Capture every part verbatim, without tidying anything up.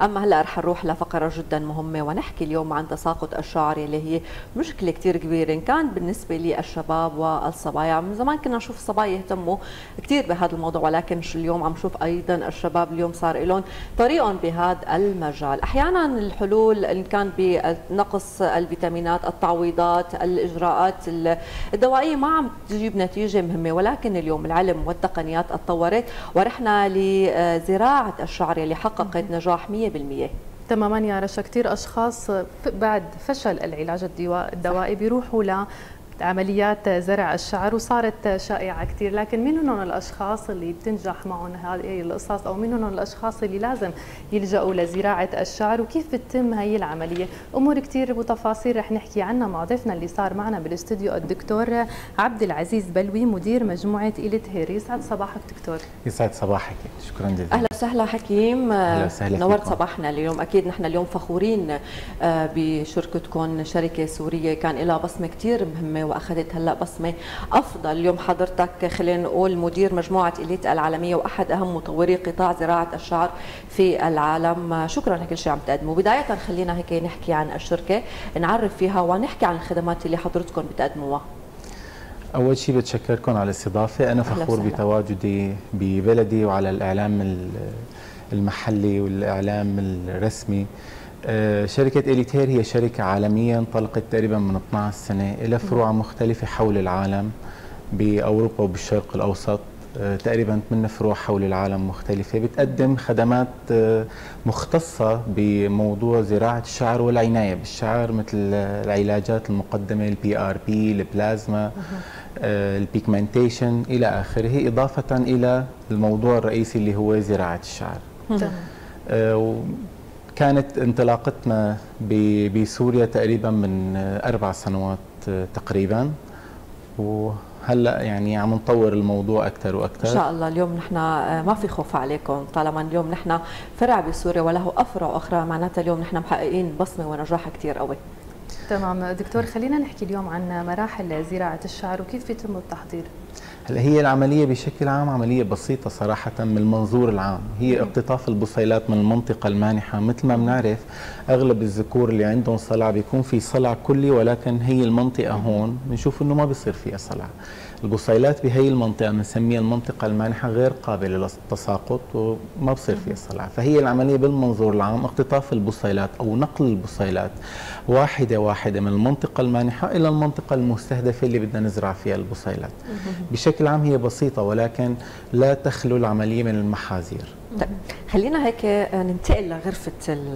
أما هلا رح نروح لفقرة جدا مهمة ونحكي اليوم عن تساقط الشعر اللي هي مشكلة كثير كبيرة إن كان بالنسبة للشباب والصبايا. من زمان كنا نشوف الصبايا يهتموا كثير بهذا الموضوع، ولكن اليوم عم نشوف أيضا الشباب اليوم صار لهم طريقهم بهذا المجال. أحيانا الحلول إن كان بنقص الفيتامينات، التعويضات، الإجراءات الدوائية ما عم تجيب نتيجة مهمة، ولكن اليوم العلم والتقنيات اتطورت ورحنا لزراعة الشعر اللي حققت نجاح مئة بالمئة. تماما يا رشا، كثير اشخاص بعد فشل العلاج الدوائي بيروحوا ل عمليات زرع الشعر وصارت شائعة كثير، لكن مين هن الأشخاص اللي بتنجح معهم هذه القصص أو مين هن الأشخاص اللي لازم يلجأوا لزراعة الشعر وكيف بتتم هي العملية؟ أمور كثير وتفاصيل رح نحكي عنها مع ضيفنا اللي صار معنا بالاستوديو الدكتور عبد العزيز بلوي مدير مجموعة إليت هير. يسعد صباحك دكتور. يسعد صباحك، شكرا جزيلا. أهلا وسهلا حكيم، أهلا وسهلا، نورت صباحنا اليوم. أكيد نحن اليوم فخورين بشركتكم، شركة سورية كان لها بصمة كثير مهمة واخذت هلا بصمه افضل. اليوم حضرتك خلينا نقول مدير مجموعه إليت العالميه واحد اهم مطوري قطاع زراعه الشعر في العالم. شكرا لكل شيء عم تقدموا. بدايه خلينا هيك نحكي عن الشركه، نعرف فيها ونحكي عن الخدمات اللي حضرتكم بتقدموها. اول شيء بتشكركم على الاستضافه، انا فخور بتواجدي ببلدي وعلى الاعلام المحلي والاعلام الرسمي. شركة إليت هير هي شركة عالمية انطلقت تقريبا من اثنعش سنة، لها فروع مختلفة حول العالم بأوروبا وبالشرق الأوسط، تقريبا ثمان فروع حول العالم مختلفة، بتقدم خدمات مختصة بموضوع زراعة الشعر والعناية بالشعر، مثل العلاجات المقدمة البي ار بي، البلازما، البيكمنتيشن إلى آخره، إضافة إلى الموضوع الرئيسي اللي هو زراعة الشعر. كانت انطلاقتنا بسوريا تقريبا من اربع سنوات تقريبا، وهلا يعني عم نطور الموضوع اكثر واكثر ان شاء الله. اليوم نحن ما في خوف عليكم طالما اليوم نحن فرع بسوريا وله افرع اخرى، معناتها اليوم نحن محققين بصمه ونجاح كثير قوي. تمام دكتور، خلينا نحكي اليوم عن مراحل زراعه الشعر وكيف يتم التحضير. هلا هي العملية بشكل عام عملية بسيطة صراحة من المنظور العام، هي اقتطاف البصيلات من المنطقة المانحة. مثل ما بنعرف أغلب الذكور اللي عندهم صلع بيكون في صلع كلي، ولكن هي المنطقة هون بنشوف إنه ما بيصير فيها صلع. البصيلات بهي المنطقة بنسميها المنطقة المانحة غير قابلة للتساقط وما بصير فيها صلع، فهي العملية بالمنظور العام اقتطاف البصيلات أو نقل البصيلات واحدة واحدة من المنطقة المانحة إلى المنطقة المستهدفة اللي بدنا نزرع فيها البصيلات. بشكل عام هي بسيطة ولكن لا تخلو العملية من المحاذير. طيب خلينا هيك ننتقل لغرفة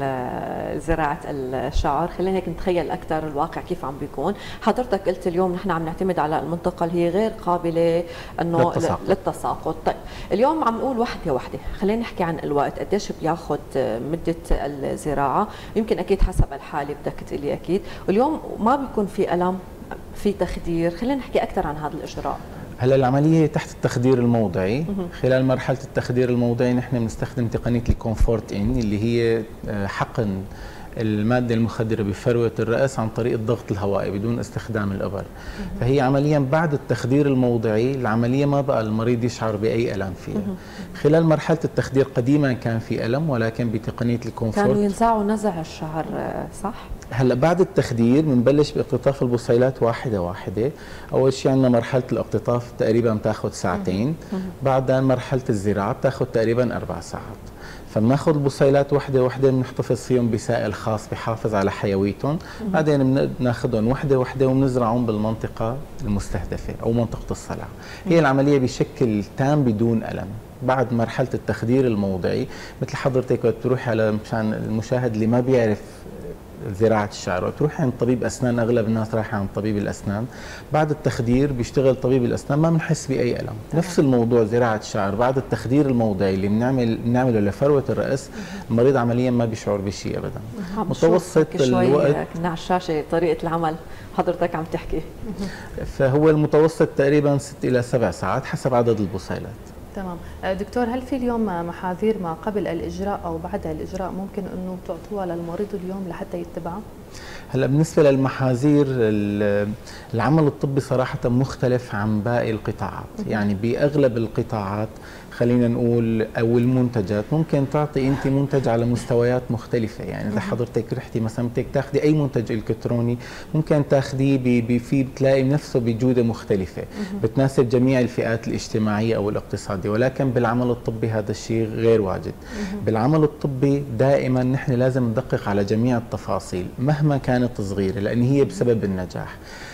زراعة الشعر، خلينا هيك نتخيل أكثر الواقع كيف عم بيكون. حضرتك قلت اليوم نحن عم نعتمد على المنطقة اللي هي غير قابلة انه للتساقط. للتساقط. طيب اليوم عم نقول وحدة وحدة، خلينا نحكي عن الوقت، قديش بياخذ مدة الزراعة؟ يمكن أكيد حسب الحالة بدك تقلي أكيد، واليوم ما بيكون في ألم، في تخدير، خلينا نحكي أكثر عن هذا الإجراء. هلا العمليه تحت التخدير الموضعي. خلال مرحله التخدير الموضعي نحن بنستخدم تقنيه الكومفورت ان اللي هي حقن الماده المخدره بفروه الراس عن طريق الضغط الهوائي بدون استخدام الابر. فهي عمليا بعد التخدير الموضعي العمليه ما بقى المريض يشعر باي الم فيها. خلال مرحله التخدير قديما كان في الم، ولكن بتقنيه الكومفورت كانوا ينزعوا نزع الشعر صح؟ هلا بعد التخدير بنبلش باقتطاف البصيلات واحده واحده. اول شيء عندنا مرحله الاقتطاف تقريبا بتاخذ ساعتين، بعدها مرحله الزراعه بتاخذ تقريبا اربع ساعات. فبناخذ البصيلات وحده وحده، بنحتفظ فيهم بسائل خاص بحافظ على حيويتهم، بعدين بناخذهم وحده وحده وبنزرعهم بالمنطقه المستهدفه او منطقه الصلع. هي العمليه بشكل تام بدون الم. بعد مرحله التخدير الموضعي مثل حضرتك بتروحي على مشان المشاهد اللي ما بيعرف زراعة الشعر وتروح عند طبيب أسنان، أغلب الناس رايحة عند طبيب الأسنان. بعد التخدير بيشتغل طبيب الأسنان ما بنحس بأي ألم. نفس الموضوع زراعة الشعر بعد التخدير الموضعي اللي بنعمل بنعمله لفروة الرأس، المريض عمليا ما بيشعر بشيء أبدا. متوسط الوقت كنا على الشاشة طريقة العمل حضرتك عم تحكي، فهو المتوسط تقريبا ست إلى سبع ساعات حسب عدد البصيلات. تمام دكتور، هل في اليوم محاذير ما قبل الإجراء أو بعد الإجراء ممكن أنه تعطوها للمريض اليوم لحتى يتبعها؟ هلا بالنسبة للمحاذير العمل الطبي صراحة مختلف عن باقي القطاعات، يعني بأغلب القطاعات خلينا نقول او المنتجات، ممكن تعطي انت منتج على مستويات مختلفه. يعني اذا حضرتك رحتي مثلا بدك تاخذي اي منتج الكتروني ممكن تاخذيه في بتلاقي نفسه بجوده مختلفه بتناسب جميع الفئات الاجتماعيه او الاقتصاديه، ولكن بالعمل الطبي هذا الشيء غير واجد. بالعمل الطبي دائما نحن لازم ندقق على جميع التفاصيل مهما كانت صغيره، لان هي بسبب النجاح.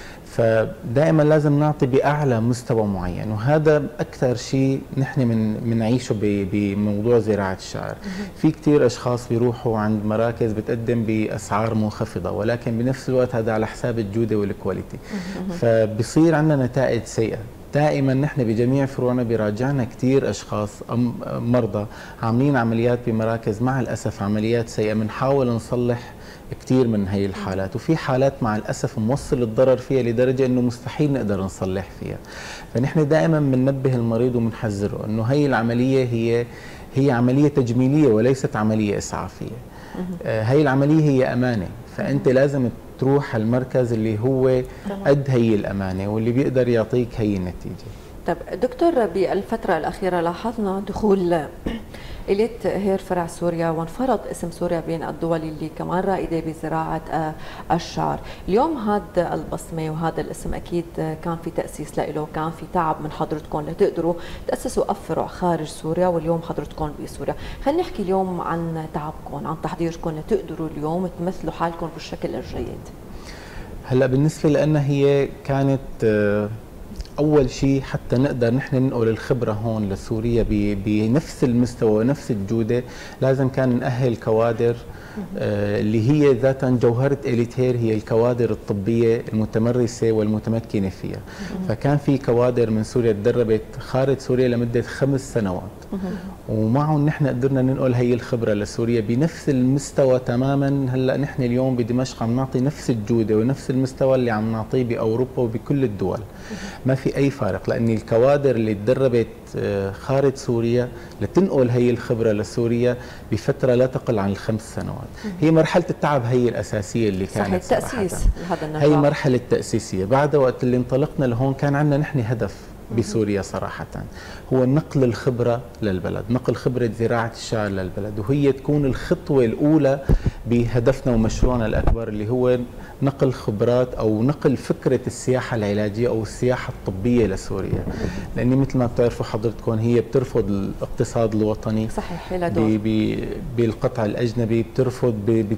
فدائما لازم نعطي باعلى مستوى معين، وهذا اكثر شيء نحن من بنعيشه بموضوع زراعه الشعر. في كثير اشخاص بيروحوا عند مراكز بتقدم باسعار منخفضه، ولكن بنفس الوقت هذا على حساب الجوده والكواليتي، فبصير عندنا نتائج سيئه. دائما نحن بجميع فروعنا بيراجعنا كثير اشخاص مرضى عاملين عمليات بمراكز، مع الاسف عمليات سيئه، بنحاول نصلح كثير من هي الحالات، وفي حالات مع الاسف موصل الضرر فيها لدرجه انه مستحيل نقدر نصلح فيها. فنحن دائما بننبه المريض وبنحذره انه هي العمليه هي هي عمليه تجميليه وليست عمليه اسعافيه. آه هي العمليه هي امانه، فانت لازم تروح على المركز اللي هو قد هي الامانه واللي بيقدر يعطيك هي النتيجه. طيب دكتور، بالفتره الاخيره لاحظنا دخول إليت هير فرع سوريا، وانفرض اسم سوريا بين الدول اللي كمان رائدة بزراعة الشعر. اليوم هذا البصمة وهذا الاسم أكيد كان في تأسيس له، كان في تعب من حضرتكم لتقدروا تأسسوا أفرع خارج سوريا، واليوم حضرتكم بسوريا. خلينا نحكي اليوم عن تعبكم، عن تحضيركم لتقدروا اليوم تمثلوا حالكم بالشكل الجيد. هلا بالنسبة لنا هي كانت أول شيء حتى نقدر نحن ننقل الخبرة هون لسوريا بنفس المستوى ونفس الجودة، لازم كان نأهل كوادر آه اللي هي ذاتها جوهرة إليت هير، هي الكوادر الطبية المتمرسة والمتمكنة فيها. فكان في كوادر من سوريا تدربت خارج سوريا لمدة خمس سنوات، ومعهم نحن قدرنا ننقل هي الخبرة لسوريا بنفس المستوى تماما. هلا نحن اليوم بدمشق عم نعطي نفس الجودة ونفس المستوى اللي عم نعطيه بأوروبا وبكل الدول، ما في أي فارق، لأن الكوادر اللي تدربت خارج سوريا لتنقل هي الخبرة لسوريا بفترة لا تقل عن الخمس سنوات. هي مرحلة التعب هي الأساسية اللي كانت صحيح، التأسيس لهذا النجاح، هي مرحلة تأسيسية. بعد وقت اللي انطلقنا لهون كان عندنا نحن هدف بسوريا صراحة، هو نقل الخبرة للبلد، نقل خبرة زراعة الشعر للبلد، وهي تكون الخطوة الأولى بهدفنا ومشروعنا الأكبر اللي هو نقل خبرات أو نقل فكرة السياحة العلاجية أو السياحة الطبية لسوريا. لأن مثل ما بتعرفوا حضرتكم هي بترفض الاقتصاد الوطني، صحيح، بالقطع الأجنبي، بترفض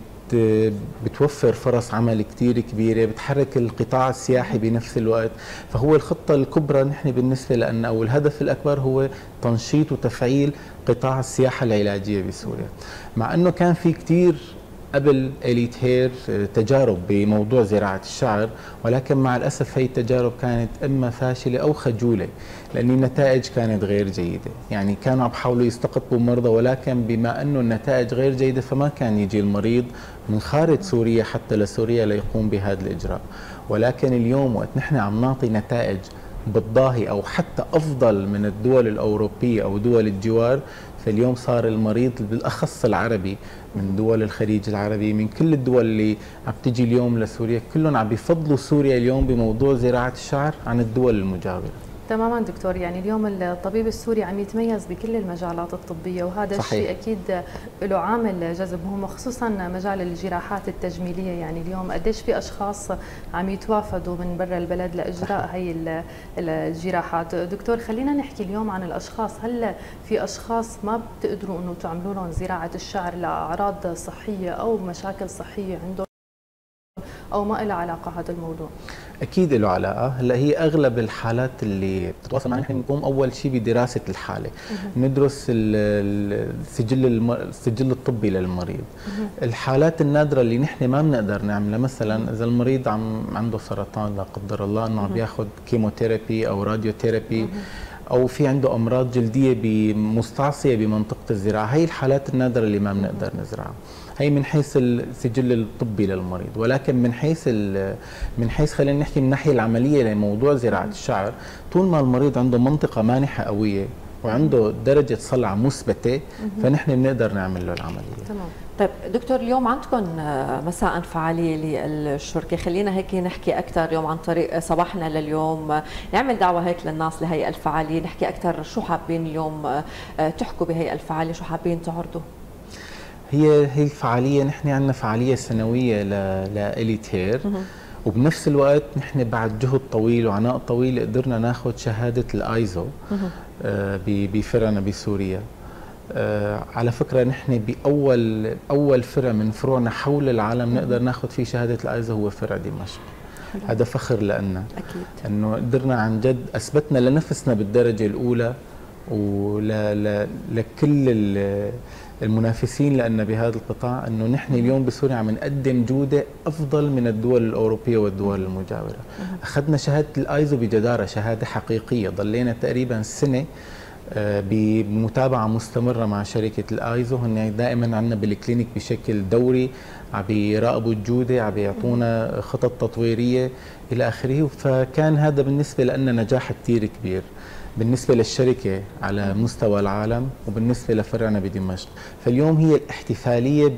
بتوفر فرص عمل كثير كبيرة، بتحرك القطاع السياحي بنفس الوقت. فهو الخطة الكبرى نحن بالنسبة لنا أو الهدف الأكبر هو تنشيط وتفعيل قطاع السياحة العلاجية بسوريا. مع أنه كان في كثير قبل إليت هير تجارب بموضوع زراعة الشعر، ولكن مع الأسف هي التجارب كانت إما فاشلة أو خجولة، لأن النتائج كانت غير جيدة. يعني كانوا عم يحاولوا يستقطبوا مرضى، ولكن بما أنه النتائج غير جيدة فما كان يجي المريض من خارج سوريا حتى لسوريا ليقوم بهذا الإجراء. ولكن اليوم وقت نحن عم نعطي نتائج بالضاهي أو حتى أفضل من الدول الأوروبية أو دول الجوار، فاليوم صار المريض بالأخص العربي من دول الخليج العربي، من كل الدول اللي عم تجي اليوم لسوريا، كلهم عم بيفضلوا سوريا اليوم بموضوع زراعة الشعر عن الدول المجاورة. تماما دكتور، يعني اليوم الطبيب السوري عم يتميز بكل المجالات الطبية، وهذا الشيء أكيد له عامل جذب مهم، وخصوصا مجال الجراحات التجميلية. يعني اليوم قديش في أشخاص عم يتوافدوا من برا البلد لإجراء هي الجراحات. دكتور، خلينا نحكي اليوم عن الأشخاص. هل في أشخاص ما بتقدروا أنه تعملوا لهم زراعة الشعر لأعراض صحية أو مشاكل صحية عندهم، أو ما له علاقة هذا الموضوع؟ أكيد له علاقة. هلا هي أغلب الحالات اللي بتتواصل معنا نحن بنقوم أول شيء بدراسة الحالة، ندرس السجل السجل الطبي للمريض. الحالات النادرة اللي نحن ما بنقدر نعملها، مثلا إذا المريض عم عنده سرطان لا قدر الله، إنه عم بياخذ كيموثيرابي أو راديوثيرابي، أو في عنده أمراض جلدية مستعصية بمنطقة الزراعة، هي الحالات النادرة اللي ما بنقدر نزرعها. هي من حيث السجل الطبي للمريض. ولكن من حيث من حيث خلينا نحكي من الناحيه العمليه لموضوع زراعه الشعر، طول ما المريض عنده منطقه مانحه قويه وعنده درجه صلع مثبته، فنحن بنقدر نعمل له العمليه. تمام. طيب دكتور، اليوم عندكم مساء فعالية للشركة، خلينا هيك نحكي أكثر اليوم عن طريق صباحنا لليوم، نعمل دعوة هيك للناس لهي الفعالية، نحكي أكثر شو حابين اليوم تحكوا بهي الفعالية، شو حابين تعرضوا؟ هي هي الفعالية، نحن عندنا فعالية سنوية لإليتير، وبنفس الوقت نحن بعد جهد طويل وعناء طويل قدرنا ناخذ شهادة الايزو بفرعنا بسوريا. آه على فكرة نحن بأول أول فرع من فروعنا حول العالم نقدر ناخذ فيه شهادة الايزو هو فرع دمشق. هذا فخر لنا أكيد، أنه قدرنا عن جد أثبتنا لنفسنا بالدرجة الأولى ولكل المنافسين لنا بهذا القطاع أنه نحن اليوم بسوريا عم نقدم جودة أفضل من الدول الأوروبية والدول المجاورة. أخذنا شهادة الايزو بجدارة، شهادة حقيقية، ضلينا تقريبا سنة بمتابعة مستمرة مع شركة الايزو، هن دائما عندنا بالكلينيك بشكل دوري عم بيراقبوا الجودة، عم بيعطونا خطط تطويرية إلى آخره، فكان هذا بالنسبة لنا نجاح كثير كبير بالنسبة للشركة على مستوى العالم وبالنسبة لفرعنا بدمشق. فاليوم هي الاحتفالية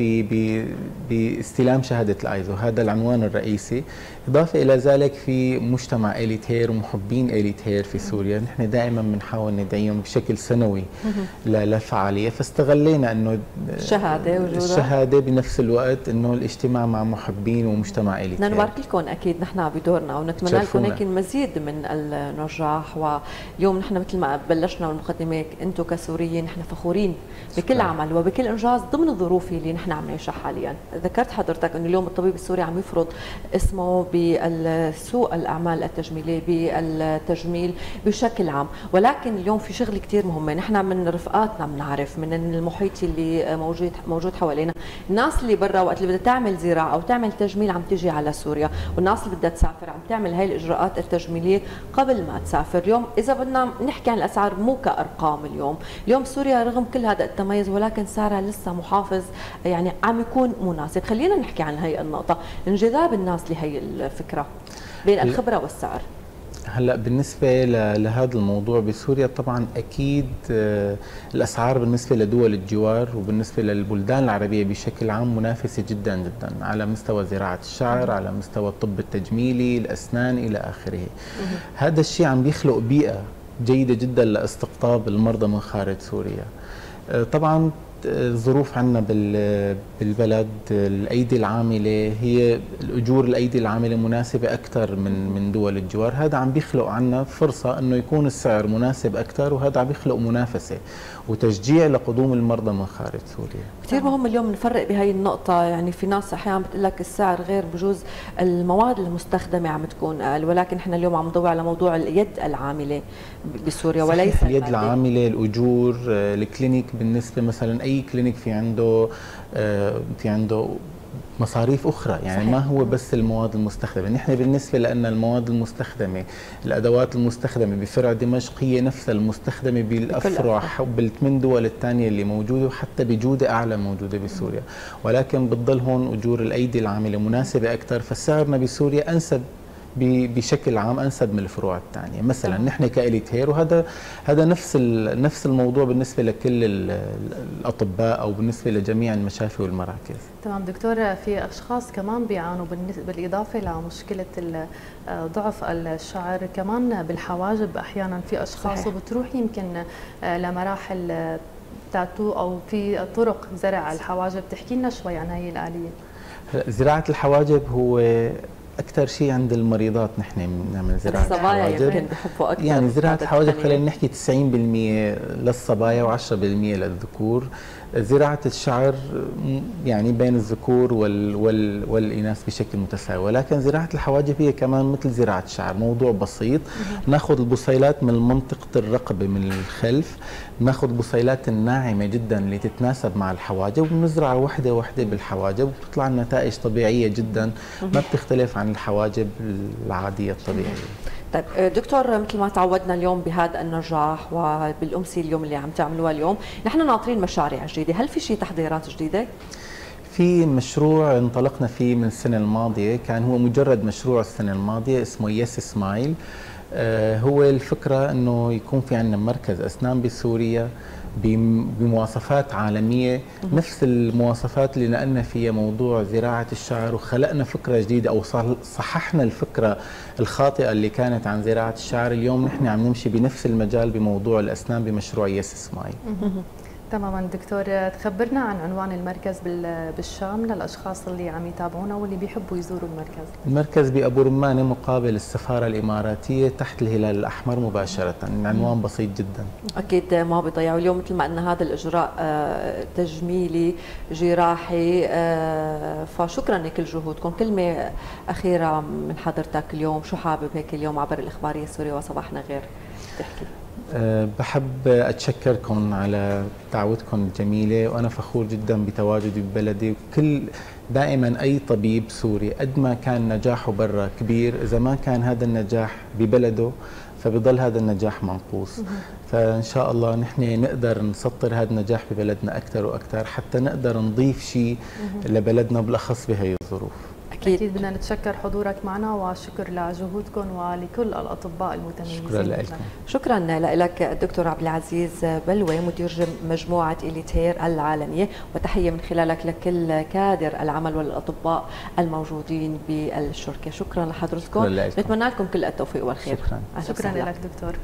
باستلام شهادة الايزو، هذا العنوان الرئيسي. إضافة إلى ذلك في مجتمع إليتير ومحبين إليتير في سوريا، نحن دائما بنحاول ندعيهم بشكل سنوي للفعالية، فاستغلينا أنه الشهادة وجودها الشهادة بنفس الوقت أنه الاجتماع مع محبين ومجتمع إليتير. بدنا نبارك لكم أكيد نحن بدورنا، ونتمنى لكم هيك المزيد من النجاح. واليوم نحن مثل ما بلشنا بالمقدمة، أنتم كسوريين نحن فخورين بكل عمل وبكل إنجاز ضمن الظروف اللي نحن عم نعيشها حاليا. ذكرت حضرتك أنه اليوم الطبيب السوري عم يفرض اسمه بالسوق الأعمال التجميلية، بالتجميل بشكل عام، ولكن اليوم في شغل كثير مهم. نحن من رفقاتنا بنعرف من المحيط اللي موجود موجود حوالينا، الناس اللي برا وقت اللي بدها تعمل زراعة أو تعمل تجميل عم تيجي على سوريا، والناس اللي بدها تسافر عم تعمل هاي الإجراءات التجميلية قبل ما تسافر. اليوم إذا بدنا نحكي عن الأسعار مو كأرقام، اليوم اليوم سوريا رغم كل هذا التميز ولكن سعرها لسه محافظ، يعني عم يكون مناسب. خلينا نحكي عن هاي النقطة، انجذاب الناس لهي الفكرة بين الخبرة والسعر. هلا بالنسبه لهذا الموضوع بسوريا، طبعا اكيد الاسعار بالنسبه لدول الجوار وبالنسبه للبلدان العربيه بشكل عام منافسه جدا جدا على مستوى زراعه الشعر، على مستوى الطب التجميلي، الاسنان الى اخره. هذا الشيء عم بيخلق بيئه جيده جدا لاستقطاب المرضى من خارج سوريا. طبعا الظروف عندنا بالبلد، الايدي العامله، هي الاجور الايدي العامله مناسبه اكثر من من دول الجوار، هذا عم بيخلق عنا فرصه انه يكون السعر مناسب اكثر، وهذا عم بيخلق منافسه وتشجيع لقدوم المرضى من خارج سوريا. كثير مهم اليوم نفرق بهي النقطه، يعني في ناس احيانا بتقول لك السعر غير، بجوز المواد المستخدمه عم تكون اقل، ولكن احنا اليوم عم ندور على موضوع اليد العامله بسوريا وليس اليد العامله، الاجور، الكلينيك. بالنسبه مثلا اي كلينيك في عنده في عنده مصاريف اخرى، يعني صحيح. ما هو بس المواد المستخدمه. نحن بالنسبه لنا المواد المستخدمه، الادوات المستخدمه بفرع دمشق هي نفسها المستخدمه بالافرع بالثمان دول الثانيه اللي موجوده، وحتى بجوده اعلى موجوده بسوريا، ولكن بتضل هون اجور الايدي العامله مناسبه اكثر، فسعرنا بسوريا انسب بشكل عام، انسب من الفروع الثانيه. مثلا آه. نحن كإليتير، وهذا هذا نفس نفس الموضوع بالنسبه لكل الاطباء او بالنسبه لجميع المشافي والمراكز. تمام دكتور، في اشخاص كمان بيعانوا بالاضافه لمشكله ضعف الشعر، كمان بالحواجب احيانا في اشخاص وبتروح يمكن لمراحل تاتو او في طرق زرع الحواجب. تحكي لنا شوي عن هي الآلية. زراعه الحواجب هو أكثر شيء عند المريضات، نحن بنعمل زراعة الحواجب، يمكن بحبوا أكثر. يعني زراعة الحواجب خلينا نحكي تسعين بالمئة للصبايا وعشرة بالمئة للذكور. زراعة الشعر يعني بين الذكور وال وال والإناث بشكل متساوي، ولكن زراعة الحواجب هي كمان مثل زراعة الشعر، موضوع بسيط. ناخذ البصيلات من منطقة الرقبة من الخلف، ناخذ البصيلات الناعمة جدا اللي تتناسب مع الحواجب، ونزرع وحدة وحدة بالحواجب، وبتطلع النتائج طبيعية جدا، ما بتختلف عن الحواجب العادية الطبيعية. طيب دكتور، مثل ما تعودنا اليوم بهذا النجاح وبالأمسية اليوم اللي عم تعملوها اليوم، نحن ناطرين مشاريع جديدة، هل في شيء تحضيرات جديدة؟ في مشروع انطلقنا فيه من السنة الماضية، كان هو مجرد مشروع السنة الماضية، اسمه يس سمايل. آه هو الفكرة انه يكون في عندنا مركز اسنان بسوريا بمواصفات عالمية نفس المواصفات اللي نقلنا فيها موضوع زراعة الشعر، وخلقنا فكرة جديدة أو صححنا الفكرة الخاطئة اللي كانت عن زراعة الشعر. اليوم نحن عم نمشي بنفس المجال بموضوع الأسنان بمشروع يس سمايل. تماما دكتور، تخبرنا عن عنوان المركز بالشام للأشخاص اللي عم يتابعونا واللي بيحبوا يزوروا المركز. المركز بأبو رمانة مقابل السفارة الإماراتية تحت الهلال الأحمر مباشرة. العنوان بسيط جدا. أكيد ما بيضيعوا اليوم، مثل ما أن هذا الإجراء تجميلي جراحي، فشكرا لكل جهودكم. كلمة أخيرة من حضرتك اليوم، شو حابب هيك اليوم عبر الإخبارية السورية وصباحنا غير تحكي؟ أه بحب أتشكركم على دعوتكم الجميلة، وأنا فخور جدا بتواجدي ببلدي. وكل دائما أي طبيب سوري قد ما كان نجاحه برا كبير، إذا ما كان هذا النجاح ببلده فبضل هذا النجاح منقوص. فإن شاء الله نحن نقدر نسطر هذا النجاح ببلدنا أكثر وأكثر حتى نقدر نضيف شيء لبلدنا بالأخص بهي الظروف. أكيد, أكيد بدنا نتشكر حضورك معنا وشكر لجهودكم ولكل الأطباء المتميزين. شكرا لكم. شكرا لك الدكتور عبد العزيز بلوي مدير مجموعة إليتير العالمية، وتحية من خلالك لكل كادر العمل والأطباء الموجودين بالشركة. شكرا لحضرتكم، نتمنى لكم كل التوفيق والخير. شكرا. شكرا لك دكتور.